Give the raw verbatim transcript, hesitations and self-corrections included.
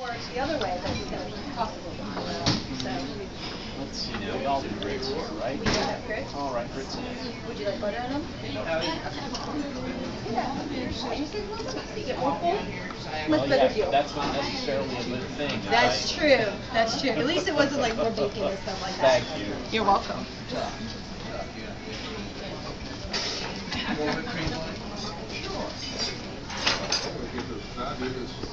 Or the other way, but it's going to cost a little bit more. So, let's see now. We all do grits here, right? we do have grits. All right, grits in. Would you like butter in them? Yeah. You get more full? Well, Much better yeah, deal. that's not necessarily a good thing. That's right? true. That's true. At least it wasn't like we're baking and stuff like that. Thank you. You're welcome. Sure.